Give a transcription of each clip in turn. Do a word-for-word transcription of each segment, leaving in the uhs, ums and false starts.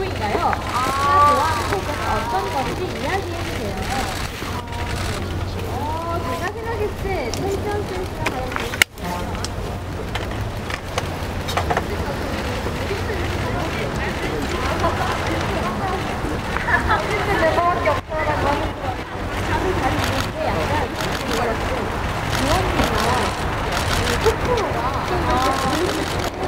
누구인가요? 제가 좋아하는 색은 어떤 건지 이야기해주세요. 어, 제가 생각했을 때 텐션 센스가 가장 좋은 근데 내가밖에 없어라고 하는 거 잠을 잘 자는 게 약간 이거였고 주원이가 코코가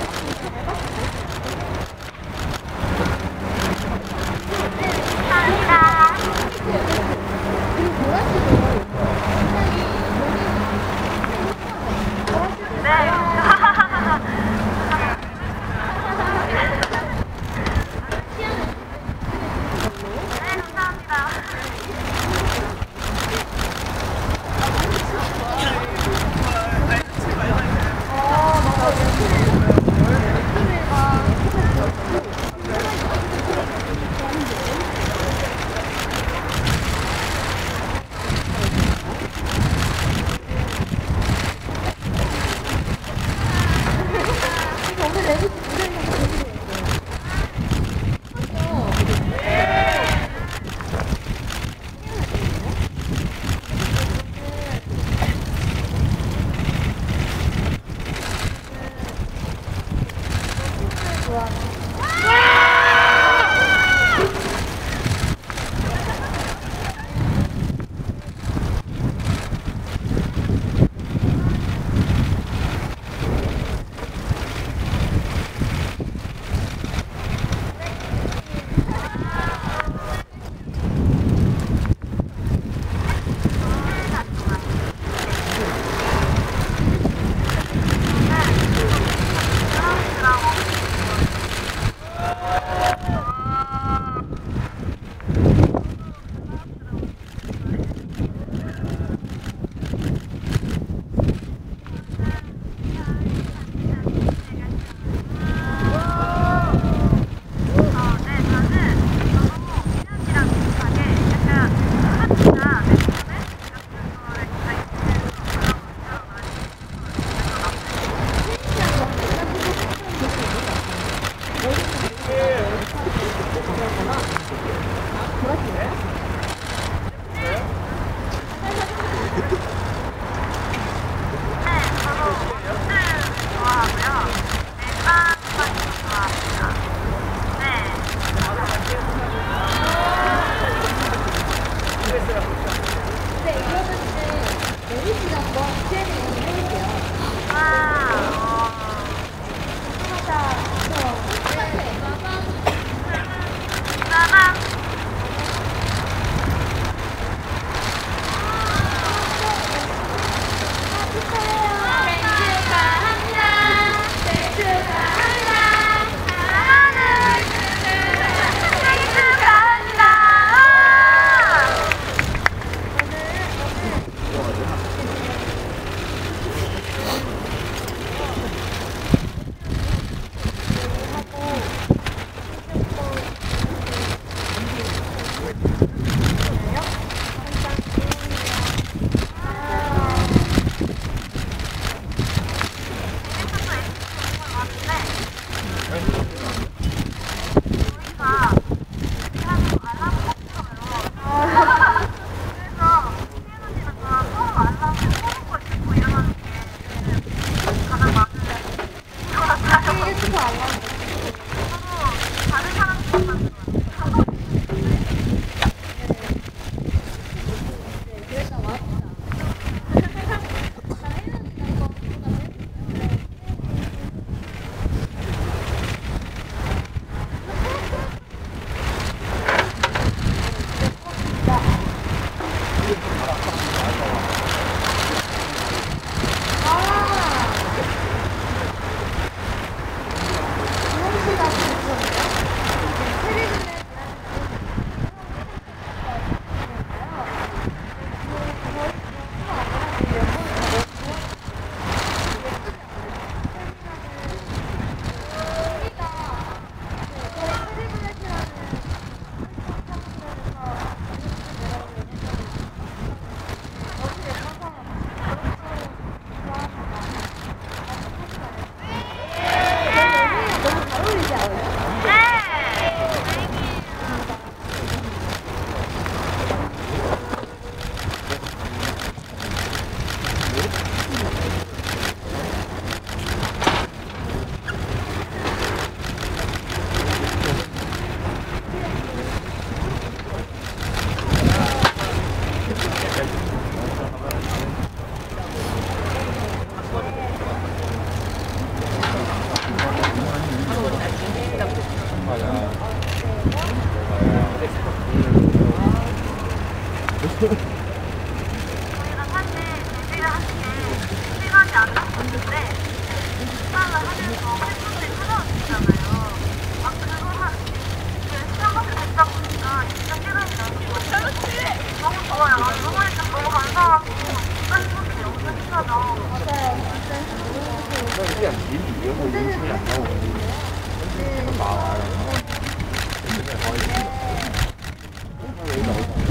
너무 좋아요. 너무 일단 너무 감사하고 진짜 힘들게 영상 신나다. 맞아요. 那这样集体约会音质两高，很麻烦了。真的好一点。那没找到。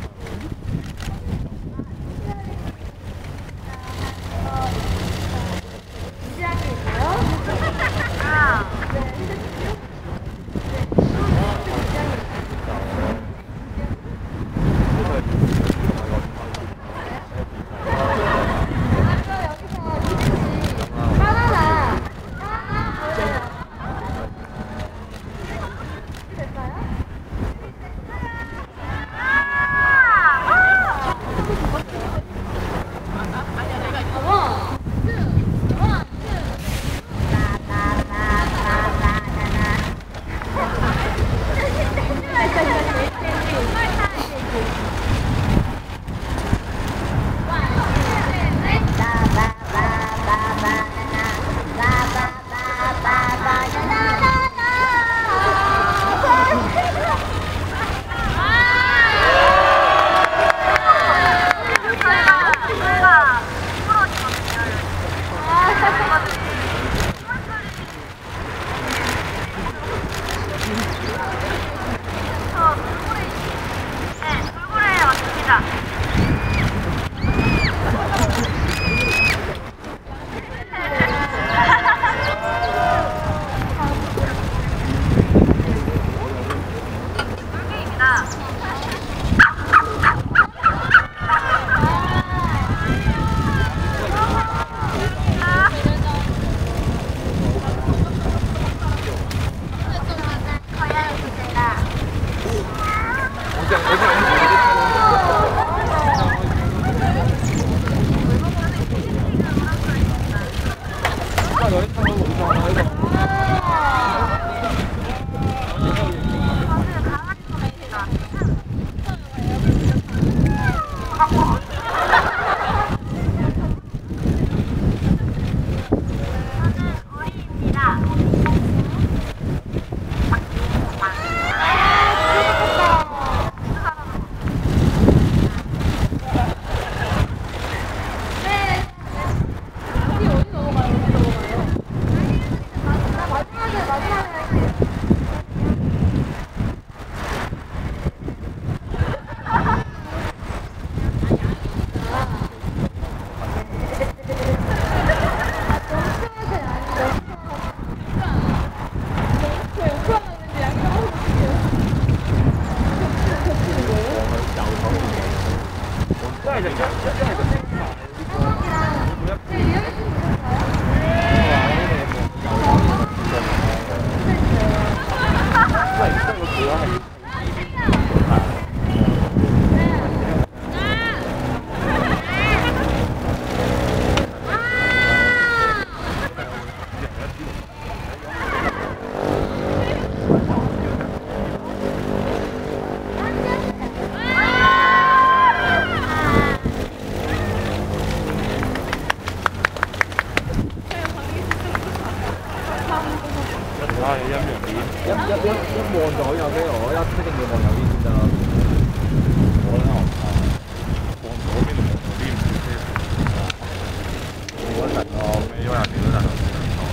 啊，陰陽面，一一一一望就好有咩我一一定要望右邊先得。我咧我望左邊同望左邊唔知咩。你嗰陣我咩？因為人哋嗰陣我冇錯。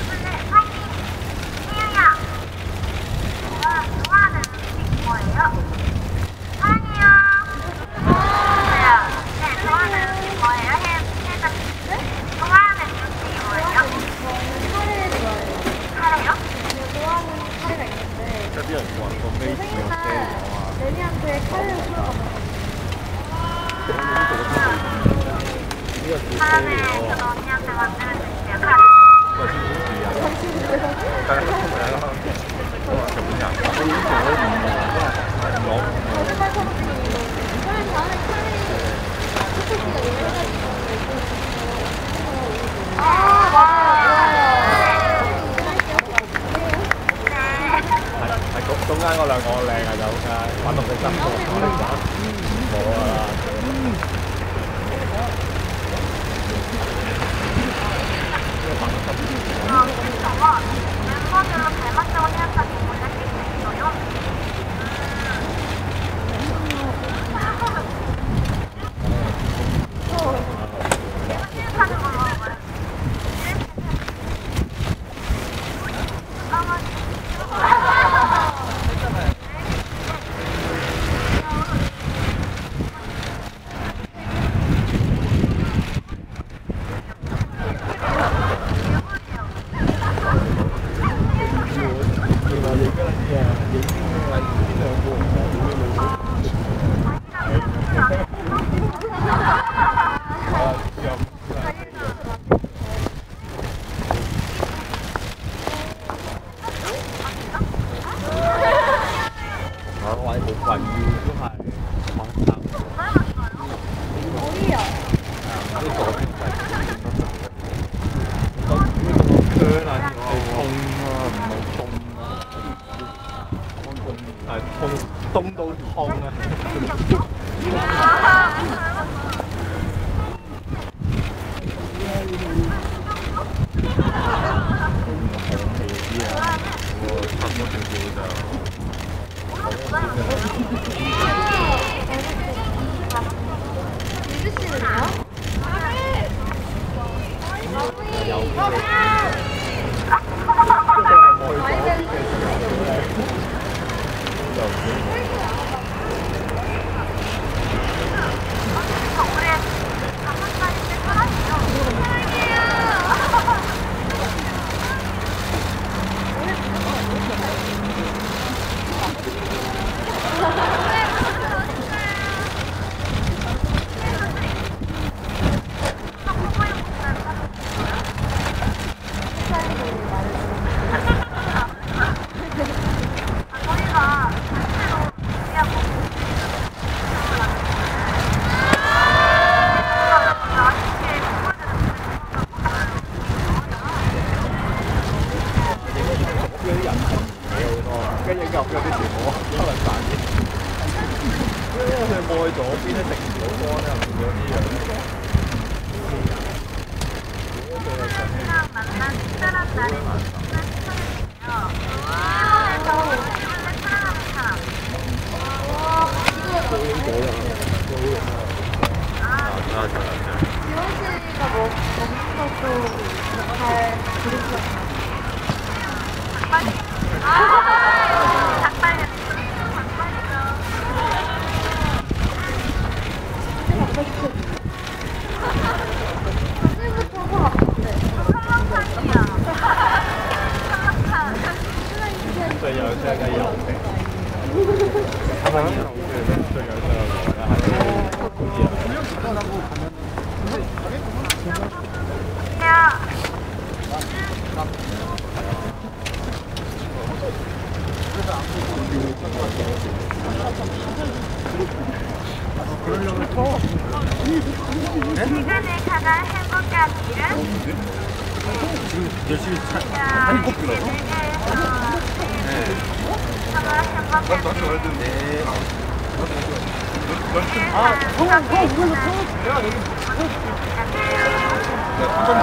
啲人話個尾字有遮咗啊！ 레미한테 칼을 쏘아. 呢個叫遮咗啊！ 언니한테 만들어줄게요. 個先好似啊！係啊，係啊，都話日本人，我已經做咗五年啦，唔攞。 거짓말 쳐놓기. 이번엔 다음에 칼이 스포츠가 유명해가지고. 아, 맞아요. 係中間嗰兩個靚啊，有㗎，揾到佢心過，我哋玩冇啊！ 멤버들로 닮았다고 생각하는 분들 꽤 있어요. 我係冇份要都係網站。 머리야. 呢個邊係佢啊，係痛啊，唔係痛啊，係痛凍到痛啊！我差唔多少少就。 유주씨는요? 지원씨가 뭐 먹는 것도 잘 그리고 最有趣嘅遊戲，係咪啊？最有趣嘅 시간을 가장 행복한 일은? 열심히 차 꼭 들어. 네. 아, 형, 형, 이걸로 쳐. 내가 여기 내가 한번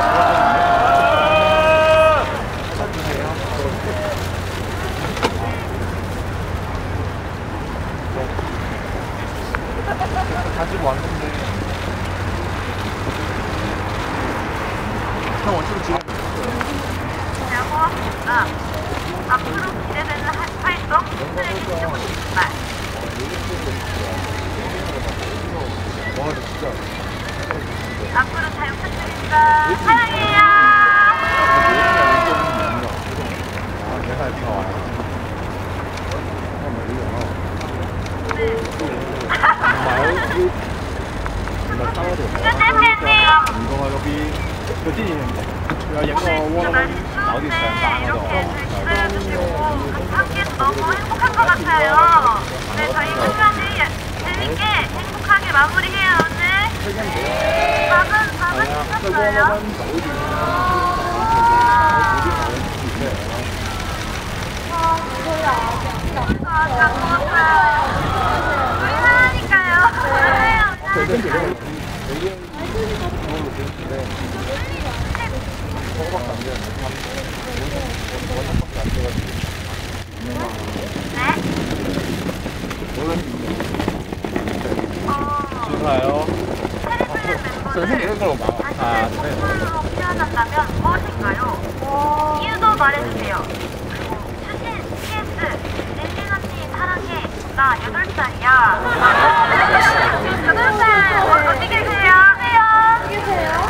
가지고 왔는데 형 원칙으로 지금 아, 앞으로 기대되는 한 활동 스트레스 주고 싶은 말. 와 진짜 앞으로 잘 부탁드립니다. 사랑해요. 아 내가 이거 와요. 이거 여기 여기 여기 어디 있어요? 함께 너무 행복한 것 같아요. 네, 저희 끝까지 재밌게 행복하게 마무리해요 오늘. 밥은 밥은 드셨어요? 아, 다 먹었어요. 우리 사랑하니까요. 사랑해요. 좋아요. 선생님 멤버들 다시 선물로 표현한다면 무엇일까요? 이유도 말해주세요. 수진, 피에스, 렌진 언니 사랑해. 나 여덟 살이야. 여덟 살. 어디 계세요? 계세요?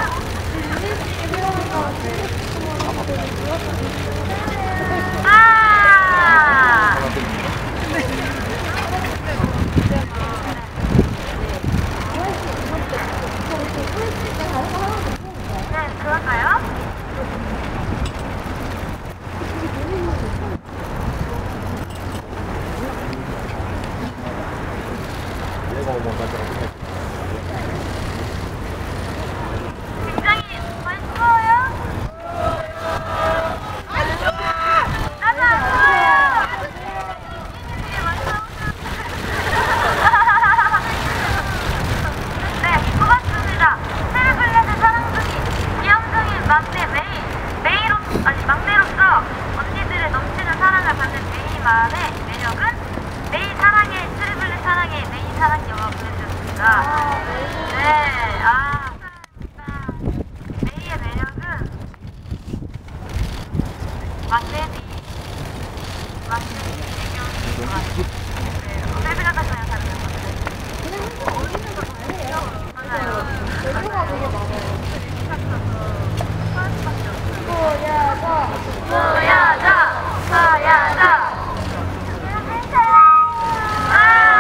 아! 사랑해만의 매력은 메이 사랑해, 트리블리 사랑해, 메이 사랑해와 보내주셨습니다. 네, 아, 메이의 매력은 막내니, 막내니 애교이 좋아요. 네, 세비가 딱 그냥 다른 거. 그냥 항상 어울리는 거 잘해요. 맞아요. 매료가 되게 많아요. 보여줘, 보여줘, 보여줘. 아!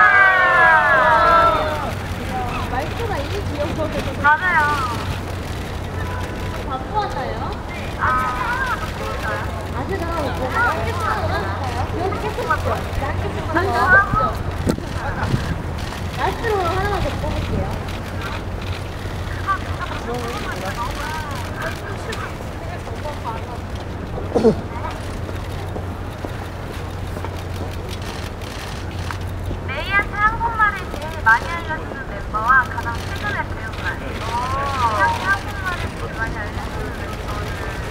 말투가 이게 귀여워. 맞아요. 바쁘 왔나요? 아, 하나만 더 보여줘요. 아직 하나 못 보고. 여기 계속 맞죠? 맞죠? 라스트로 하나만 더 뽑을게요. 메이한테 한국말을 제일 많이 알려주는 멤버와 가장 최근에 배운 말. 메이한테 한국말을 제일 많이 알려주는 멤버는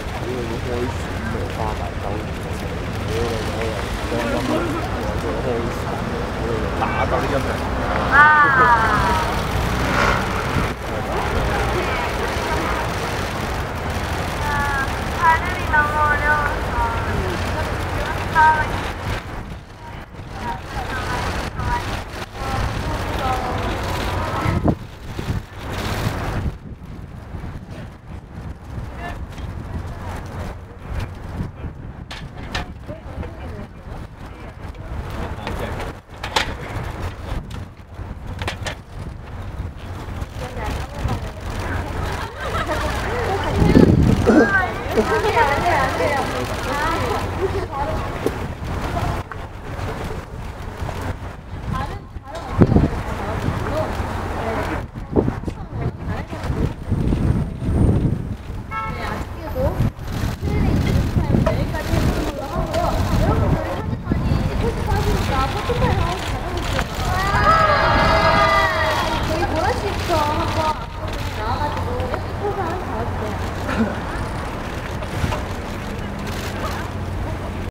아, 아, 발음이 너무 어려워서.